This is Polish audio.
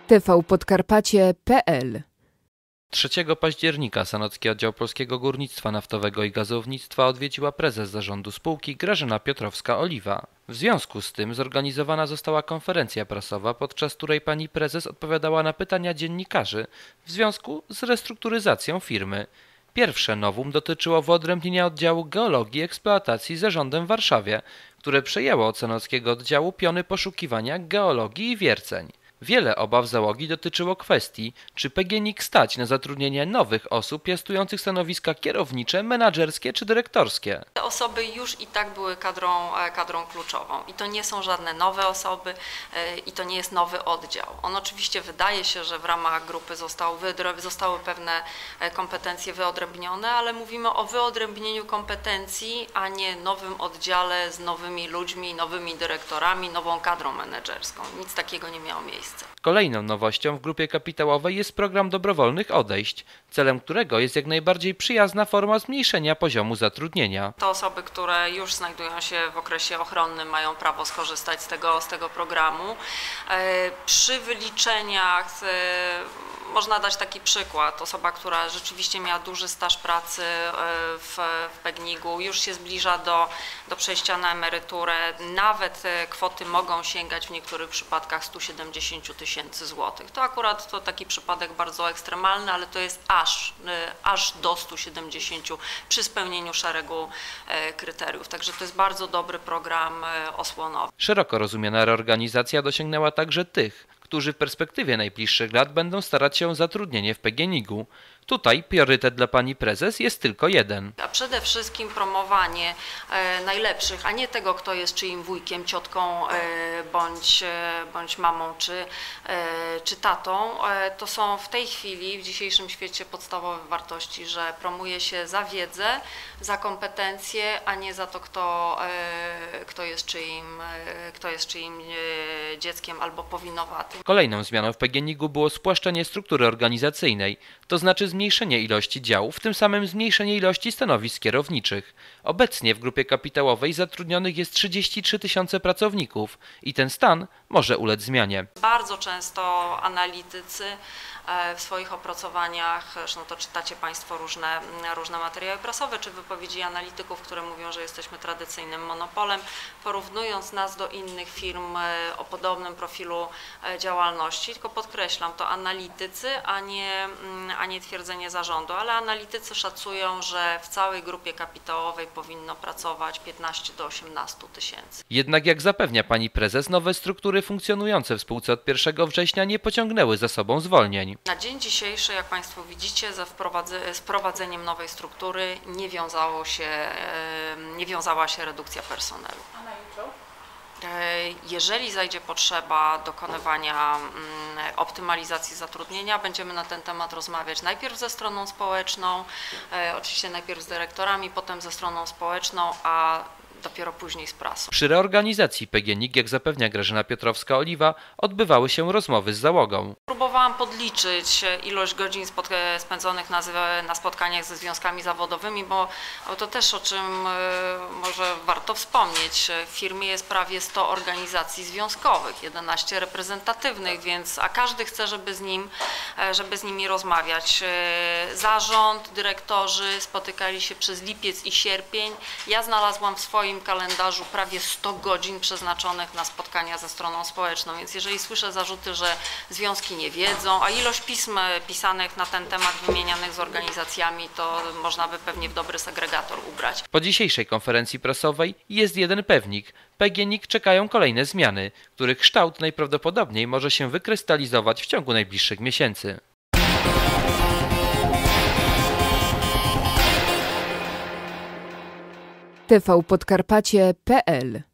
tvpodkarpacie.pl 3 października Sanocki Oddział Polskiego Górnictwa Naftowego i Gazownictwa odwiedziła prezes zarządu spółki Grażyna Piotrowska-Oliwa. W związku z tym zorganizowana została konferencja prasowa, podczas której pani prezes odpowiadała na pytania dziennikarzy w związku z restrukturyzacją firmy. Pierwsze nowum dotyczyło wyodrębnienia oddziału geologii i eksploatacji z zarządem w Warszawie, które przejęło od sanockiego oddziału piony poszukiwania, geologii i wierceń. Wiele obaw załogi dotyczyło kwestii, czy PGNiG stać na zatrudnienie nowych osób piastujących stanowiska kierownicze, menadżerskie czy dyrektorskie. Te osoby już i tak były kadrą kluczową i to nie są żadne nowe osoby i to nie jest nowy oddział. On oczywiście wydaje się, że w ramach grupy zostały pewne kompetencje wyodrębnione, ale mówimy o wyodrębnieniu kompetencji, a nie nowym oddziale z nowymi ludźmi, nowymi dyrektorami, nową kadrą menedżerską. Nic takiego nie miało miejsca. Kolejną nowością w grupie kapitałowej jest program dobrowolnych odejść, celem którego jest jak najbardziej przyjazna forma zmniejszenia poziomu zatrudnienia. Te osoby, które już znajdują się w okresie ochronnym, mają prawo skorzystać z tego programu. Przy wyliczeniach można dać taki przykład. Osoba, która rzeczywiście miała duży staż pracy w PGNiG-u, już się zbliża do przejścia na emeryturę. Nawet kwoty mogą sięgać w niektórych przypadkach 170 000 złotych. To akurat to taki przypadek bardzo ekstremalny, ale to jest aż do 170 przy spełnieniu szeregu kryteriów. Także to jest bardzo dobry program osłonowy. Szeroko rozumiana reorganizacja dosięgnęła także tych, którzy w perspektywie najbliższych lat będą starać się o zatrudnienie w PGNiG-u. Tutaj priorytet dla pani prezes jest tylko jeden. A przede wszystkim promowanie najlepszych, a nie tego, kto jest czyim wujkiem, ciotką, bądź mamą, czy tatą. To są w tej chwili, w dzisiejszym świecie, podstawowe wartości, że promuje się za wiedzę, za kompetencje, a nie za to, kto jest czyim dzieckiem albo powinowatym. Kolejną zmianą w PGNiG-u było spłaszczenie struktury organizacyjnej, to znaczy zmniejszenie ilości działów, tym samym zmniejszenie ilości stanowisk kierowniczych. Obecnie w grupie kapitałowej zatrudnionych jest 33 000 pracowników i ten stan może ulec zmianie. Bardzo często analitycy w swoich opracowaniach, zresztą to czytacie Państwo różne materiały prasowe czy wypowiedzi analityków, które mówią, że jesteśmy tradycyjnym monopolem, porównując nas do innych firm o podobnym profilu działalności. Tylko podkreślam, to analitycy, a nie twierdzenie zarządu, ale analitycy szacują, że w całej grupie kapitałowej powinno pracować 15 do 18 tysięcy. Jednak jak zapewnia pani prezes, nowe struktury funkcjonujące w spółce od 1 września nie pociągnęły za sobą zwolnień. Na dzień dzisiejszy, jak Państwo widzicie, ze wprowadzeniem nowej struktury nie wiązała się redukcja personelu. A na jutro? Jeżeli zajdzie potrzeba dokonywania optymalizacji zatrudnienia, będziemy na ten temat rozmawiać najpierw ze stroną społeczną, oczywiście najpierw z dyrektorami, potem ze stroną społeczną, a dopiero później z prasą. Przy reorganizacji PGNiG, jak zapewnia Grażyna Piotrowska-Oliwa, odbywały się rozmowy z załogą. Próbowałam podliczyć ilość godzin spędzonych na spotkaniach ze związkami zawodowymi, bo to też, o czym może warto wspomnieć, w firmie jest prawie 100 organizacji związkowych, 11 reprezentatywnych, a każdy chce, żeby z nimi rozmawiać. Zarząd, dyrektorzy spotykali się przez lipiec i sierpień. Ja znalazłam w swoim kalendarzu prawie 100 godzin przeznaczonych na spotkania ze stroną społeczną, więc jeżeli słyszę zarzuty, że związki nie wiedzą, a ilość pism pisanych na ten temat wymienianych z organizacjami, to można by pewnie w dobry segregator ubrać. Po dzisiejszej konferencji prasowej jest jeden pewnik. PGNiG czekają kolejne zmiany, których kształt najprawdopodobniej może się wykrystalizować w ciągu najbliższych miesięcy. tvpodkarpacie.pl